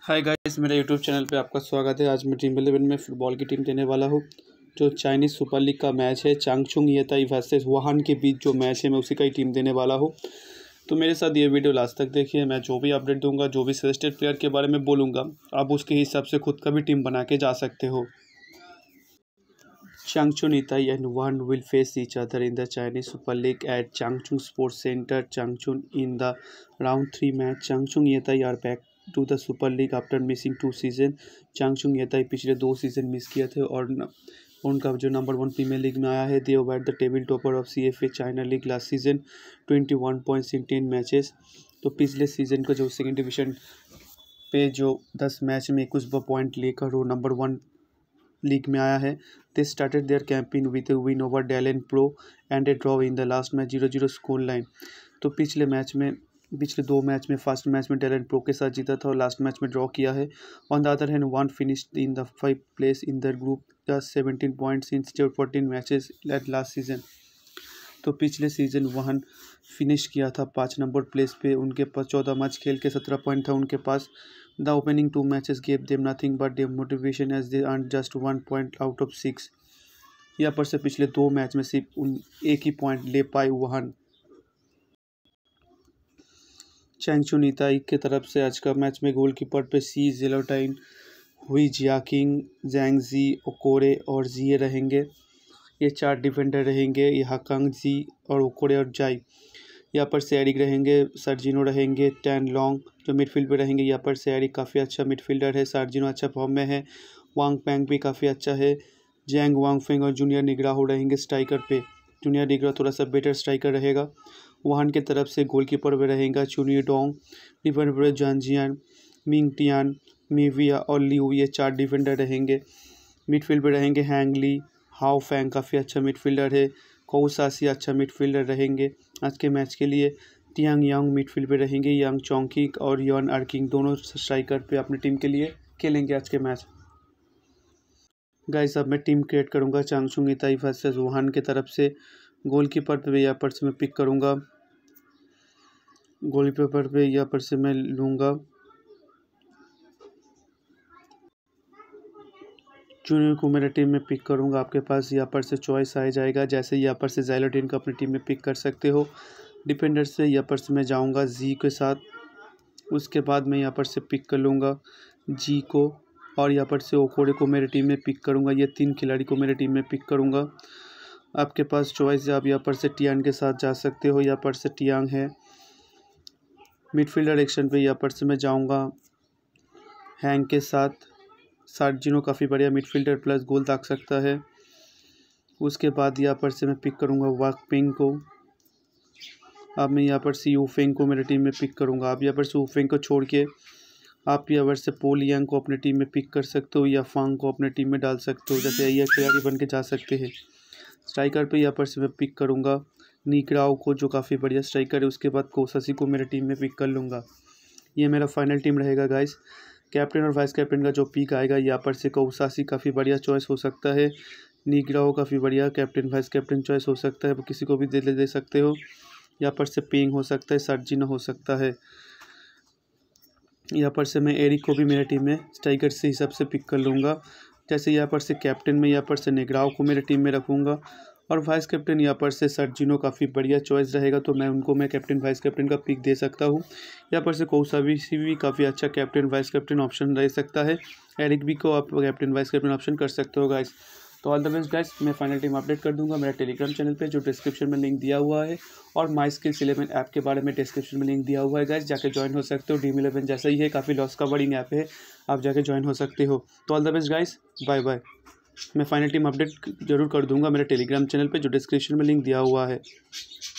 हाय guys, मेरे YouTube channel पे आपका स्वागत है। आज मैं ड्रीम11 में फुटबॉल की टीम देने वाला हूँ। जो चाइनीज़ सुपर लीग का मैच है चांगचुंग येताई वर्सेस वुहान के बीच जो मैच है मैं उसी का ही टीम देने वाला हूँ। तो मेरे साथ ये वीडियो लास्ट तक देखिए। मैं जो भी अपडेट दूंगा, जो भी सजेस्टेड प्लेयर के बारे में बोलूँगा, आप उसके हिसाब से खुद का भी टीम बना के जा सकते हो। Changchun Yatai and Wuhan will face each other in the Chinese Super League at Changchun Sports Center, Changchun in the round 3 match. Changchun Yatai are back to the Super League after missing 2 seasons. Changchun Yatai पिछले 2 season miss किए थे और उनका जो number 1 premiere league में आया है। They were the table topper of CFA China league last season, 21 points in 10 matches. तो पिछले सीजन का जो सेकेंड डिवीजन पे जो 10 मैच में 21 पॉइंट लेकर वो नंबर 1 लीग में आया है। They started their campaign with a win over Dalian Pro and a draw in the last match 0-0 score line. तो पिछले 2 मैच में फर्स्ट मैच में डेलन प्रो के साथ जीता था और लास्ट मैच में ड्रॉ किया है। On the other hand one finished in the 5th place in their group, 17 points in 14 matches at last season. तो पिछले सीजन वहां फिनिश किया था 5 नंबर प्लेस पे। उनके पास 14 मैच खेल के 17 पॉइंट था उनके पास। The opening 2 matches gave them nothing but them motivation as they earn just 1 point out of 6। यहाँ पर से पिछले 2 मैच में सिर्फ एक ही पॉइंट ले पाए वुहान। चैंगचुन याताई की तरफ से आज का मैच में गोलकीपर पे सी जेलोटाइन, हुई जियाकिंग, जैंगजी, ओकोरे और जिए रहेंगे। ये 4 डिफेंडर रहेंगे, ये हाकांग, जी और ओकोरे और जाई। यहाँ पर से एरिक रहेंगे, सर्जिनो रहेंगे, टैन लॉन्ग जो मिडफील्ड पे रहेंगे। यहाँ पर से एरिक काफ़ी अच्छा मिडफील्डर है, सर्जिनो अच्छा फॉर्म में है, वांग पैंग भी काफ़ी अच्छा है, जैंग वांग फेंग और जूनियर निगराहो रहेंगे स्ट्राइकर पे। जूनियर निगरा थोड़ा सा बेटर स्ट्राइकर रहेगा। वुहान की तरफ से गोलकीपर पे रहेगा चुनी डोंग, डिफेंडर पे जानजियान, मिंग टियान, मीविया और लिऊ। ये 4 डिफेंडर रहेंगे। मिडफील्ड पे रहेंगे हैंगली, हाओ फैंग काफ़ी अच्छा मिडफील्डर है, कोउसासी अच्छा मिडफील्डर रहेंगे। आज के मैच के लिए टियांग यांग मिडफील्ड पे रहेंगे, यांग चोंकिक और यॉन अर्किंग दोनों स्ट्राइकर पे अपनी टीम के लिए खेलेंगे आज के मैच। गाइस, अब मैं टीम क्रिएट करूंगा चांगचुंग याताई वर्सेस वुहान की तरफ से। गोलकीपर पे यहाँ पर से मैं पिक करूंगा, गोलकीपर पे यहाँ पर से मैं लूँगा जूनियर को मेरे टीम में पिक करूंगा। आपके पास यहाँ पर से चॉइस आ जाएगा, जैसे यहाँ पर से ज़ाइलोटिन को अपनी टीम में पिक कर सकते हो। डिफेंडर से यहाँ पर से मैं जाऊंगा जी के साथ, उसके बाद मैं यहाँ पर से पिक कर लूँगा जी को और यहाँ पर से ओकोरे को मेरे टीम में पिक करूँगा। ये 3 खिलाड़ी को मेरे टीम में पिक करूँगा। आपके पास चॉइस है, आप यहाँ पर से टियांग के साथ जा सकते हो। यहाँ पर से टियांग है। मिडफील्डर एक्शन पे यहाँ पर से मैं जाऊँगा हैंग के साथ। सर्जिनो काफ़ी बढ़िया मिडफील्डर प्लस गोल दाग सकता है। उसके बाद यहाँ पर से मैं पिक करूँगा वाक पिंग को। अब मैं यहाँ पर से यूफेंग को मेरे टीम में पिक करूँगा। आप यहाँ पर से यूफेंग को छोड़ के आप यहाँ पर से पोल यांग को अपने टीम में पिक कर सकते हो या फांग को अपने टीम में डाल सकते हो, जैसे ये खिलाड़ी बन के जा सकते हैं। स्ट्राइकर पे यहाँ पर से मैं पिक करूँगा निगराओ को, जो काफ़ी बढ़िया स्ट्राइकर है। उसके बाद कोसासी को मेरे टीम में पिक कर लूँगा। ये मेरा फाइनल टीम रहेगा गाइस। कैप्टन और वाइस कैप्टन का जो पिक आएगा, यहाँ पर से कोसासी काफ़ी बढ़िया चॉइस हो सकता है, निगराओ काफ़ी बढ़िया कैप्टन वाइस कैप्टन चॉइस हो सकता है, किसी को भी दे सकते हो। यहाँ पर से पिंग हो सकता है, सर्जिनो हो सकता है। यहाँ पर से मैं एरिक को भी मेरे टीम में स्ट्राइकर से हिसाब से पिक कर लूँगा। जैसे यहाँ पर से कैप्टन में यहाँ पर से निगराओ को मेरे टीम में रखूँगा और वाइस कैप्टन यहाँ पर से सर्जिनो काफ़ी बढ़िया चॉइस रहेगा, तो मैं कैप्टन वाइस कैप्टन का पिक दे सकता हूँ। यहाँ पर से कोसासी भी काफ़ी अच्छा कैप्टन वाइस कैप्टन ऑप्शन रह सकता है। एरिक भी को आप कैप्टन वाइस कैप्टन ऑप्शन कर सकते हो गाइस। तो ऑल द बेस्ट गाइस। मैं फाइनल टीम अपडेट कर दूंगा मेरा टेलीग्राम चैनल पे, जो डिस्क्रिप्शन में लिंक दिया हुआ है, और माई स्किल्स 11 ऐप के बारे में डिस्क्रिप्शन में लिंक दिया हुआ है गाइस, जाके ज्वाइन हो सकते हो। Dream11 जैसा ही है, काफ़ी लॉस कवरिंग ऐप है, आप जाके ज्वाइन हो सकते हो। तो all the best guys, bye bye. मैं फाइनल टीम अपडेट जरूर कर दूंगा मेरे टेलीग्राम चैनल पे, जो डिस्क्रिप्शन में लिंक दिया हुआ है।